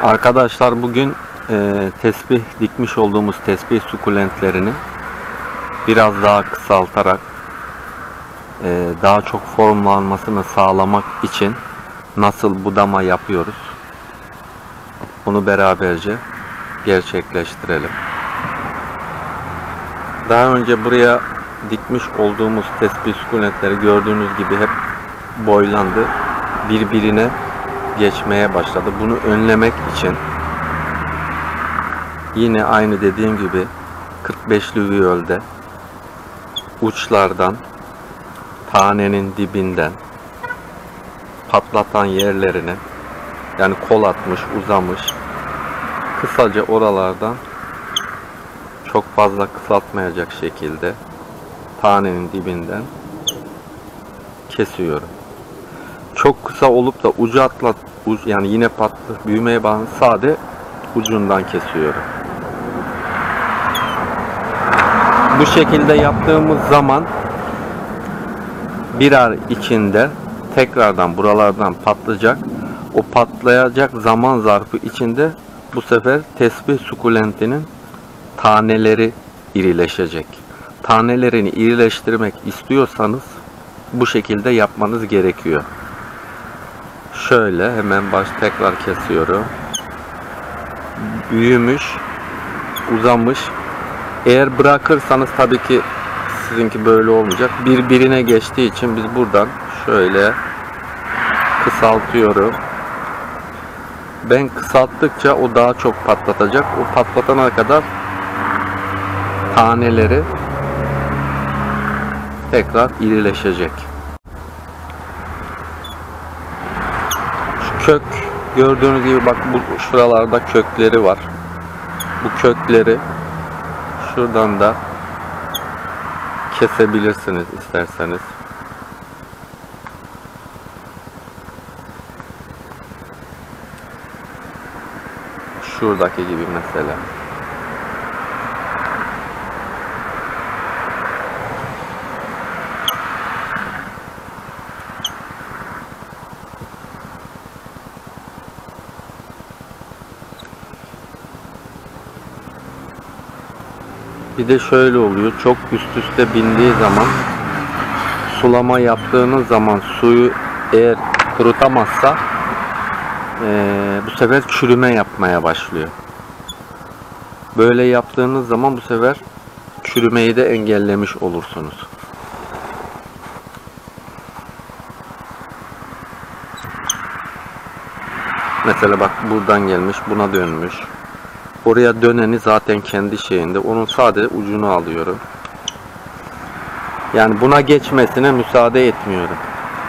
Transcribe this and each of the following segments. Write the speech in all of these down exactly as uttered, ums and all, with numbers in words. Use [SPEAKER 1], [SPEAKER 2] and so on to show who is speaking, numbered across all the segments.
[SPEAKER 1] Arkadaşlar bugün e, tesbih dikmiş olduğumuz tesbih sukulentlerini biraz daha kısaltarak e, daha çok formlanmasını sağlamak için nasıl budama yapıyoruz? Bunu beraberce gerçekleştirelim. Daha önce buraya dikmiş olduğumuz tesbih sukulentleri gördüğünüz gibi hep boylandı. Birbirine geçmeye başladı. Bunu önlemek için yine aynı dediğim gibi kırk beşli viyolde uçlardan, tanenin dibinden patlatan yerlerine, yani kol atmış, uzamış, kısaca oralardan çok fazla kısaltmayacak şekilde tanenin dibinden kesiyorum. Çok kısa olup da ucu atlat, uç, yani yine patlı büyümeye bağlı, sade ucundan kesiyorum. Bu şekilde yaptığımız zaman bir ay içinde tekrardan buralardan patlayacak. O patlayacak zaman zarfı içinde bu sefer tesbih sukulentinin taneleri irileşecek. Tanelerini irileştirmek istiyorsanız bu şekilde yapmanız gerekiyor. Şöyle hemen baş tekrar kesiyorum. Büyümüş, uzamış. Eğer bırakırsanız tabii ki sizinki böyle olmayacak. Birbirine geçtiği için biz buradan şöyle kısaltıyorum. Ben kısalttıkça o daha çok patlatacak. O patlatana kadar taneleri tekrar irileşecek. Şu kök gördüğünüz gibi bak, bu şuralarda kökleri var. Bu kökleri şuradan da kesebilirsiniz isterseniz. Şuradaki gibi mesela. Bir de şöyle oluyor, çok üst üste bindiği zaman, sulama yaptığınız zaman suyu eğer kurutamazsa ee, bu sefer çürüme yapmaya başlıyor. Böyle yaptığınız zaman bu sefer çürümeyi de engellemiş olursunuz. Mesela bak, buradan gelmiş, buna dönmüş. Oraya döneni zaten kendi şeyinde. Onun sadece ucunu alıyorum. Yani buna geçmesine müsaade etmiyorum.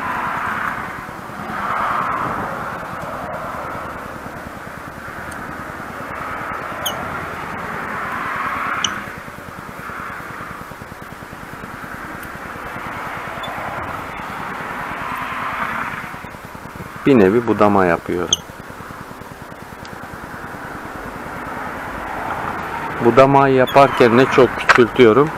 [SPEAKER 1] Bir nevi budama yapıyorum. Budamayı yaparken ne çok küçültüyorum,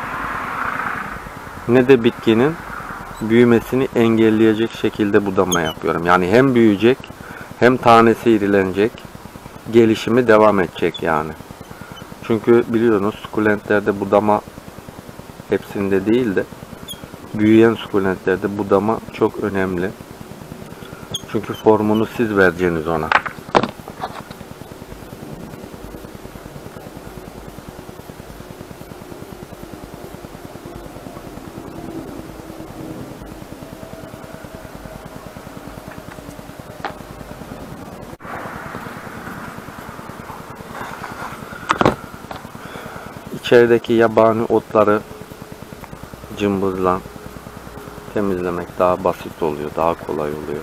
[SPEAKER 1] ne de bitkinin büyümesini engelleyecek şekilde budama yapıyorum. Yani hem büyüyecek, hem tanesi irilenecek, gelişimi devam edecek yani. Çünkü biliyorsunuz sukulentlerde budama, hepsinde değil de büyüyen sukulentlerde budama çok önemli. Çünkü formunu siz vereceksiniz ona. İçerideki yabani otları cımbızla temizlemek daha basit oluyor, daha kolay oluyor.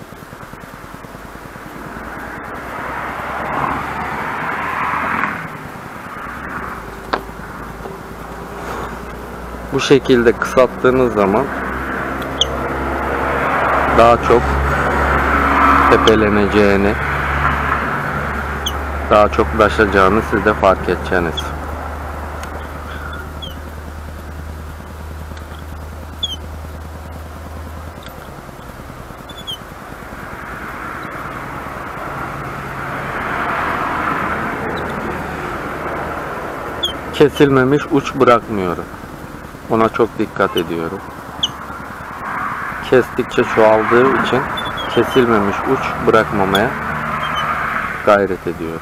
[SPEAKER 1] Bu şekilde kısalttığınız zaman daha çok tepeleneceğini, daha çok taşacağını siz de fark edeceksiniz. kesilmemiş uç bırakmıyorum. Ona çok dikkat ediyorum. Kestikçe çoğaldığı için kesilmemiş uç bırakmamaya gayret ediyorum.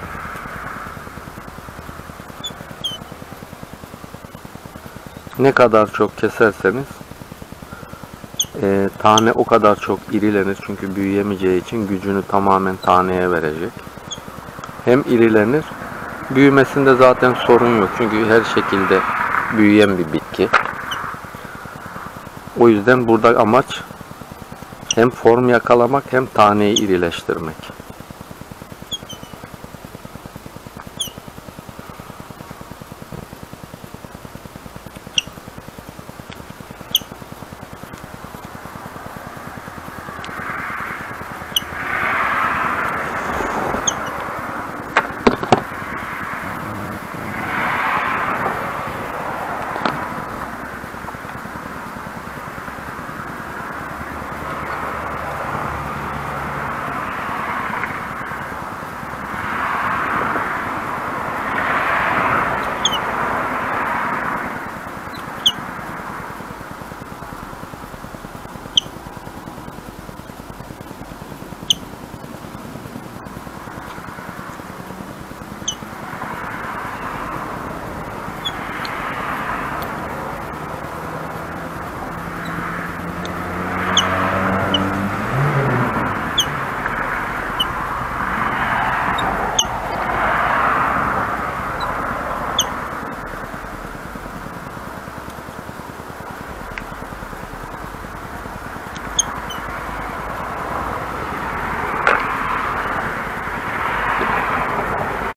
[SPEAKER 1] Ne kadar çok keserseniz e, tane o kadar çok irilenir. Çünkü büyüyemeyeceği için gücünü tamamen taneye verecek. Hem irilenir, büyümesinde zaten sorun yok. Çünkü her şekilde büyüyen bir bitki. O yüzden burada amaç hem form yakalamak hem taneyi irileştirmek.